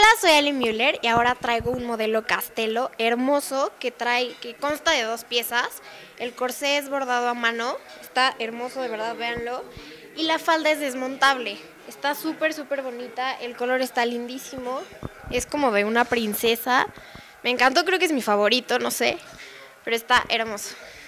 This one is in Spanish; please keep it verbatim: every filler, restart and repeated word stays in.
soy Ali Müller y ahora traigo un modelo Castelo hermoso que trae, que consta de dos piezas. El corsé es bordado a mano, está hermoso, de verdad, véanlo. Y la falda es desmontable, está súper, súper bonita, el color está lindísimo, es como de una princesa. Me encantó, creo que es mi favorito, no sé, pero está hermoso.